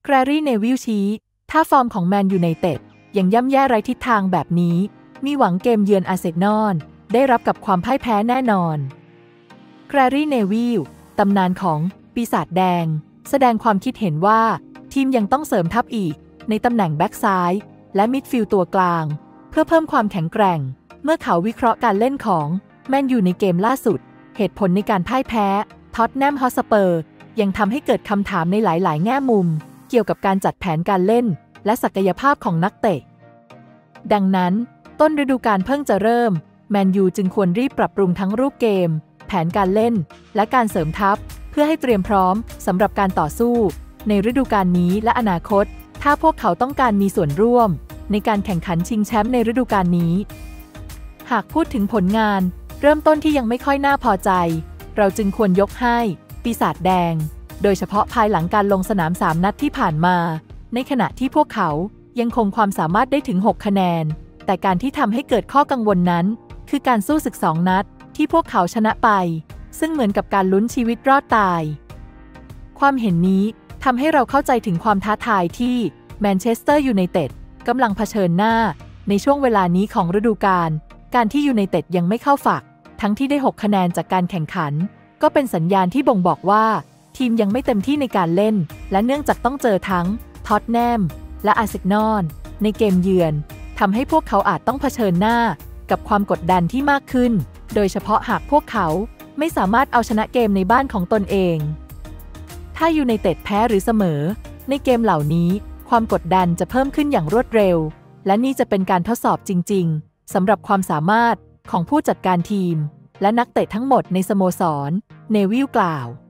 แกรี่เนวิลชี้ถ้าฟอร์มของแมนยูไนเต็ดยังย่ำแย่ไร้ทิศทางแบบนี้มีหวังเกมเยือนอาร์เซนอลได้รับกับความพ่ายแพ้แน่นอนแกรี่เนวิลตำนานของปีศาจแดงแสดงความคิดเห็นว่าทีมยังต้องเสริมทัพอีกในตำแหน่งแบ็กซ้ายและมิดฟิลด์ตัวกลางเพื่อเพิ่มความแข็งแกร่งเมื่อเขาวิเคราะห์การเล่นของแมนยูในเกมล่าสุดเหตุผลในการพ่ายแพ้ท็อตแนมฮอตสเปอร์ยังทำให้เกิดคำถามในหลายๆแง่มุมเกี่ยวกับการจัดแผนการเล่นและศักยภาพของนักเตะดังนั้นต้นฤดูกาลเพิ่งจะเริ่มแมนยูจึงควรรีบปรับปรุงทั้งรูปเกมแผนการเล่นและการเสริมทัพเพื่อให้เตรียมพร้อมสำหรับการต่อสู้ในฤดูกาลนี้และอนาคตถ้าพวกเขาต้องการมีส่วนร่วมในการแข่งขันชิงแชมป์ในฤดูกาลนี้หากพูดถึงผลงานเริ่มต้นที่ยังไม่ค่อยน่าพอใจเราจึงควรยกให้ปีศาจแดงโดยเฉพาะภายหลังการลงสนาม3นัดที่ผ่านมาในขณะที่พวกเขายังคงความสามารถได้ถึง6คะแนนแต่การที่ทำให้เกิดข้อกังวลนั้นคือการสู้ศึก2นัดที่พวกเขาชนะไปซึ่งเหมือนกับการลุ้นชีวิตรอดตายความเห็นนี้ทำให้เราเข้าใจถึงความท้าทายที่แมนเชสเตอร์ยูไนเต็ดกำลังเผชิญหน้าในช่วงเวลานี้ของฤดูกาลการที่ยูไนเต็ดยังไม่เข้าฝักทั้งที่ได้6คะแนนจากการแข่งขันก็เป็นสัญญาณที่บ่งบอกว่าทีมยังไม่เต็มที่ในการเล่นและเนื่องจากต้องเจอทั้งท็อตแนมและอาร์เซนอลในเกมเยือนทำให้พวกเขาอาจต้องเผชิญหน้ากับความกดดันที่มากขึ้นโดยเฉพาะหากพวกเขาไม่สามารถเอาชนะเกมในบ้านของตนเองถ้ายูไนเต็ดแพ้หรือเสมอในเกมเหล่านี้ความกดดันจะเพิ่มขึ้นอย่างรวดเร็วและนี่จะเป็นการทดสอบจริงๆสำหรับความสามารถของผู้จัดการทีมและนักเตะทั้งหมดในสโมสรเนวิลกล่าว